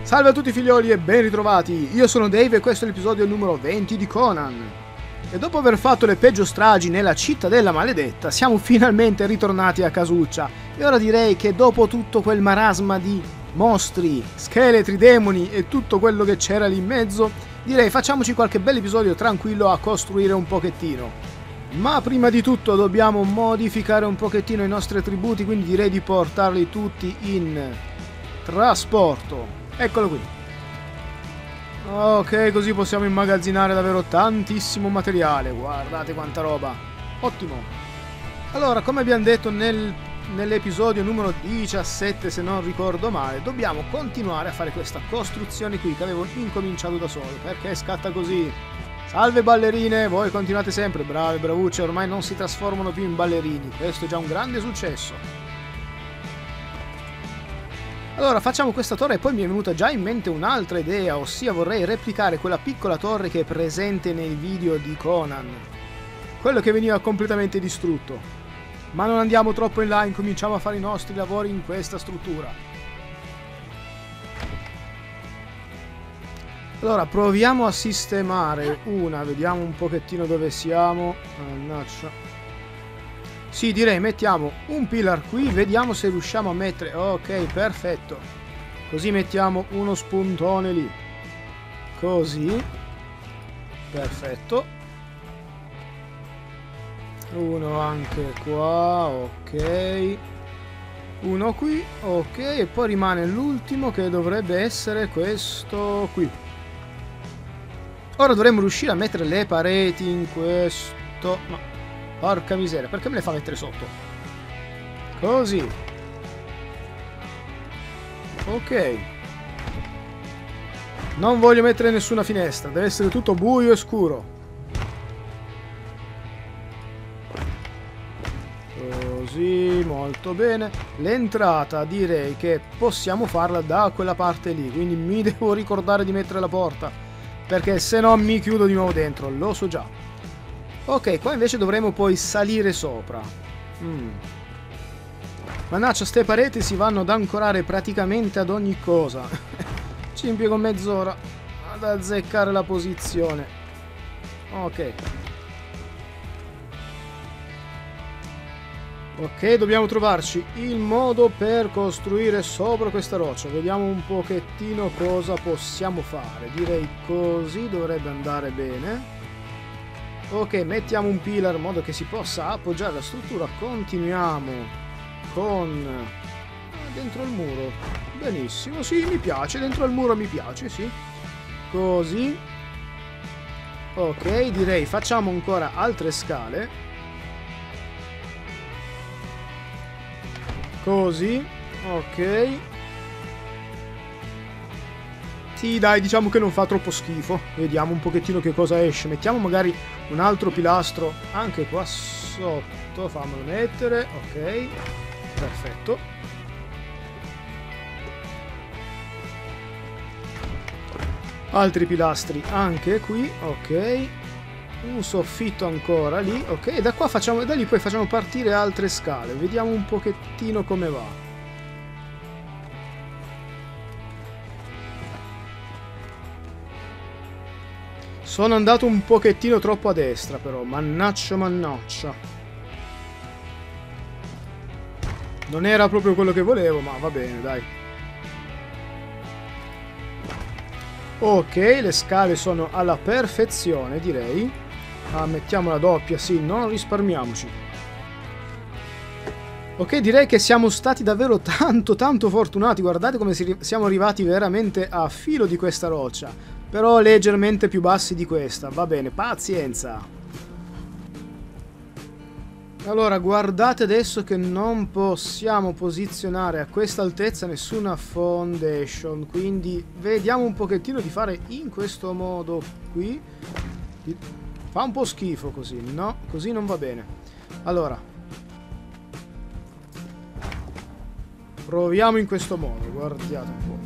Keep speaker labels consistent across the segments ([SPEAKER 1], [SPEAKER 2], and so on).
[SPEAKER 1] Salve a tutti figlioli e ben ritrovati, io sono Dave e questo è l'episodio numero 20 di Conan. E dopo aver fatto le peggio stragi nella cittadella maledetta, siamo finalmente ritornati a casuccia. E ora direi che dopo tutto quel marasma di mostri, scheletri, demoni e tutto quello che c'era lì in mezzo, direi facciamoci qualche bel episodio tranquillo a costruire un pochettino. Ma prima di tutto dobbiamo modificare un pochettino i nostri attributi, quindi direi di portarli tutti in trasporto. Eccolo qui. Ok, così possiamo immagazzinare davvero tantissimo materiale. Guardate quanta roba. Ottimo. Allora, come abbiamo detto nell'episodio numero 17, se non ricordo male, dobbiamo continuare a fare questa costruzione qui che avevo incominciato da solo. Perché scatta così? Salve ballerine, voi continuate sempre, brave, bravucce, ormai non si trasformano più in ballerini. Questo è già un grande successo. Allora facciamo questa torre e poi mi è venuta già in mente un'altra idea, ossia vorrei replicare quella piccola torre che è presente nei video di Conan, quello che veniva completamente distrutto. Ma non andiamo troppo in là, incominciamo a fare i nostri lavori in questa struttura. Allora proviamo a sistemare una, vediamo un pochettino dove siamo. Mannaggia. Sì, direi mettiamo un pillar qui, vediamo se riusciamo a mettere... Ok, perfetto. Così mettiamo uno spuntone lì. Così. Perfetto. Uno anche qua, ok. Uno qui, ok. E poi rimane l'ultimo che dovrebbe essere questo qui. Ora dovremmo riuscire a mettere le pareti in questo... Ma... Porca miseria, perché me le fa mettere sotto? Così. Ok. Non voglio mettere nessuna finestra, deve essere tutto buio e scuro. Così, molto bene. L'entrata direi che possiamo farla da quella parte lì, quindi mi devo ricordare di mettere la porta, perché se no mi chiudo di nuovo dentro, lo so già. Ok, qua invece dovremo poi salire sopra. Mannaggia, ste pareti si vanno ad ancorare praticamente ad ogni cosa. Ci impiego mezz'ora ad azzeccare la posizione. Ok. Ok, dobbiamo trovarci il modo per costruire sopra questa roccia. Vediamo un pochettino cosa possiamo fare. Direi così dovrebbe andare bene. Ok, mettiamo un pillar in modo che si possa appoggiare la struttura. Continuiamo con... dentro il muro. Benissimo, sì, mi piace. Dentro il muro mi piace, sì. Così. Ok, direi facciamo ancora altre scale. Così. Ok. Sì, dai, diciamo che non fa troppo schifo. Vediamo un pochettino che cosa esce. Mettiamo magari un altro pilastro anche qua sotto. Fammelo mettere. Ok. Perfetto. Altri pilastri anche qui. Ok. Un soffitto ancora lì. Ok. E da qua facciamo... da lì poi facciamo partire altre scale. Vediamo un pochettino come va. Sono andato un pochettino troppo a destra però, mannaccia mannaccia. Non era proprio quello che volevo, ma va bene, dai. Ok, le scale sono alla perfezione, direi. Ah, mettiamo la doppia, sì, non risparmiamoci. Ok, direi che siamo stati davvero tanto fortunati. Guardate come siamo arrivati veramente a filo di questa roccia. Però leggermente più bassi di questa. Va bene, pazienza. Allora, guardate adesso che non possiamo posizionare a questa altezza nessuna foundation. Quindi vediamo un pochettino di fare in questo modo qui. Fa un po' schifo così, no? Così non va bene. Allora. Proviamo in questo modo, guardiate un po'.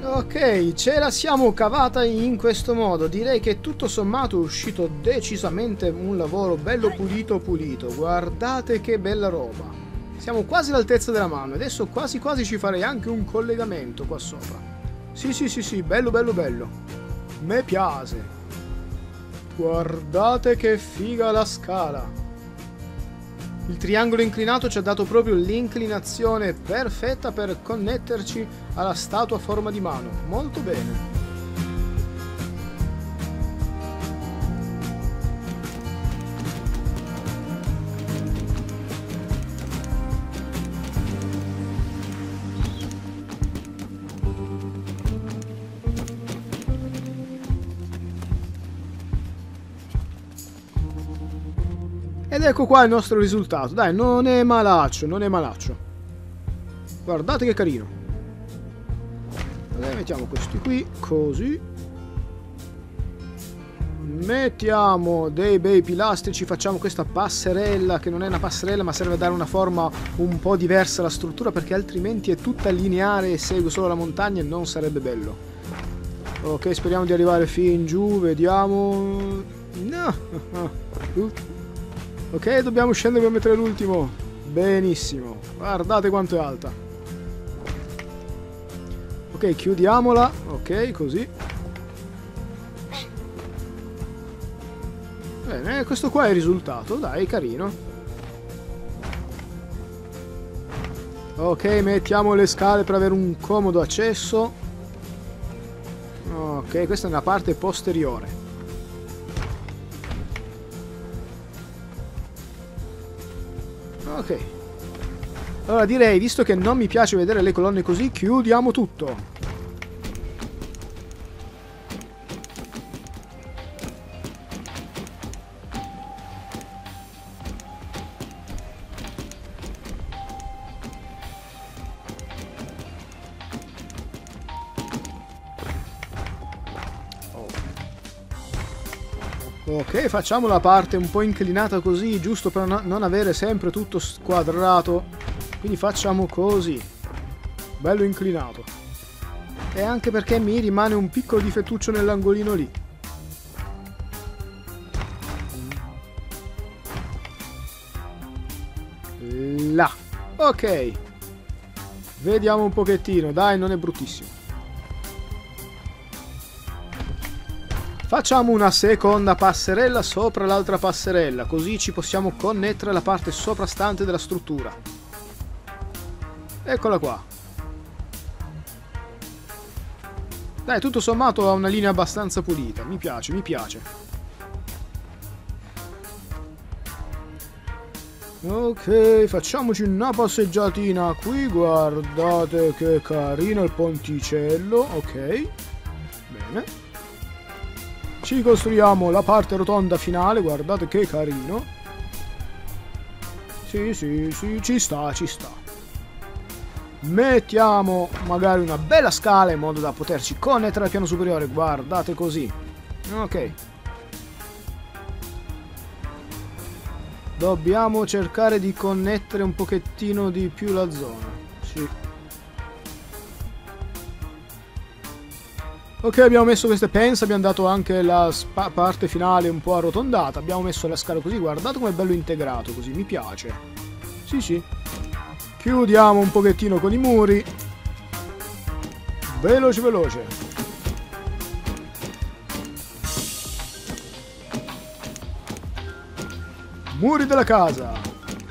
[SPEAKER 1] Ok, ce la siamo cavata in questo modo. Direi che tutto sommato è uscito decisamente un lavoro bello pulito pulito. Guardate che bella roba. Siamo quasi all'altezza della mano. Adesso quasi quasi ci farei anche un collegamento qua sopra. Sì, bello bello bello. Me piace. Guardate che figa la scala. Il triangolo inclinato ci ha dato proprio l'inclinazione perfetta per connetterci alla statua a forma di mano. Molto bene. Ed ecco qua il nostro risultato. Dai, non è malaccio, non è malaccio. Guardate che carino. Allora, mettiamo questi qui, così. Mettiamo dei bei pilastrici, facciamo questa passerella, che non è una passerella ma serve a dare una forma un po' diversa alla struttura, perché altrimenti è tutta lineare e segue solo la montagna e non sarebbe bello. Ok, speriamo di arrivare fin giù, vediamo. No. Ok, dobbiamo scendere per mettere l'ultimo. Benissimo. Guardate quanto è alta. Ok, chiudiamola. Ok, così. Bene, questo qua è il risultato. Dai, carino. Ok, mettiamo le scale per avere un comodo accesso. Ok, questa è una parte posteriore. Ok. Allora direi, visto che non mi piace vedere le colonne così, chiudiamo tutto. Ok, facciamo la parte un po' inclinata così, giusto per non avere sempre tutto squadrato. Quindi facciamo così. Bello inclinato. E anche perché mi rimane un piccolo difettuccio nell'angolino lì. Là. Ok. Vediamo un pochettino. Dai, non è bruttissimo. Facciamo una seconda passerella sopra l'altra passerella, così ci possiamo connettere alla parte soprastante della struttura. Eccola qua. Dai, tutto sommato ha una linea abbastanza pulita, mi piace, mi piace. Ok, facciamoci una passeggiatina qui, guardate che carino il ponticello, ok. Bene. Ci costruiamo la parte rotonda finale, guardate che carino. Sì, ci sta, ci sta. Mettiamo magari una bella scala in modo da poterci connettere al piano superiore, guardate così. Ok. Dobbiamo cercare di connettere un pochettino di più la zona. Sì. Ok, abbiamo messo queste pence, abbiamo dato anche la parte finale un po' arrotondata, abbiamo messo la scala così, guardate com'è bello integrato così, mi piace. Sì. Chiudiamo un pochettino con i muri. Veloce. Muri della casa.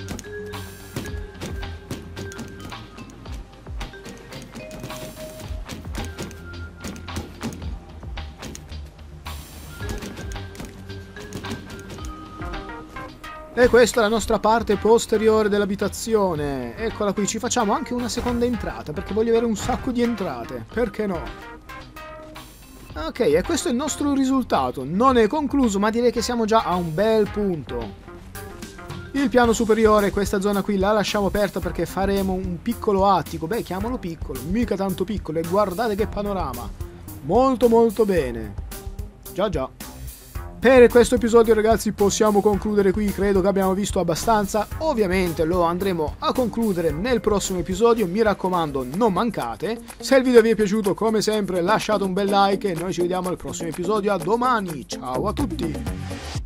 [SPEAKER 1] E questa è la nostra parte posteriore dell'abitazione. Eccola qui, ci facciamo anche una seconda entrata, perché voglio avere un sacco di entrate. Perché no? Ok, e questo è il nostro risultato. Non è concluso, ma direi che siamo già a un bel punto. Il piano superiore, questa zona qui, la lasciamo aperta perché faremo un piccolo attico. Beh, chiamalo piccolo, mica tanto piccolo. E guardate che panorama. Molto bene. Già. Per questo episodio ragazzi possiamo concludere qui, credo che abbiamo visto abbastanza. Ovviamente lo andremo a concludere nel prossimo episodio, mi raccomando non mancate. Se il video vi è piaciuto come sempre lasciate un bel like e noi ci vediamo al prossimo episodio. A domani, ciao a tutti!